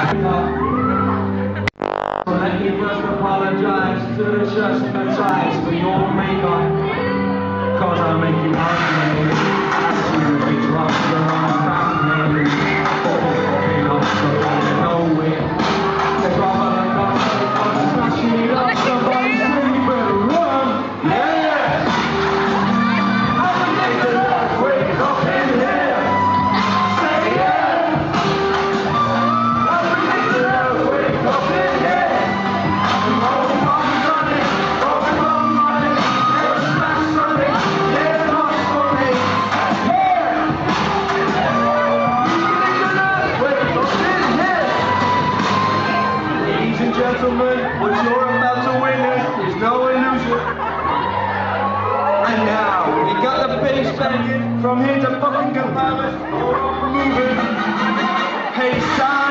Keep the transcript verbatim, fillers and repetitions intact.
Let me first apologize to the church and the ties for your makeup. Cause I make you ugly. Ask you to be drunk, you're on family. Popping up the phone and nowhere. They rather than go on the smashing it up, somebody say you better run. Yeah! I'm the nigga that's waking up in here. Say yeah! I'm the nigga that's waking up in here. I'm all running, all running, never smash running, yeah, not funny. Yeah! I'm the nigga that's waking up in here. Ladies and gentlemen, what you're about to witness is no illusion. And now, we got the bass banging from here to fucking Palace, or moving. Hey, son.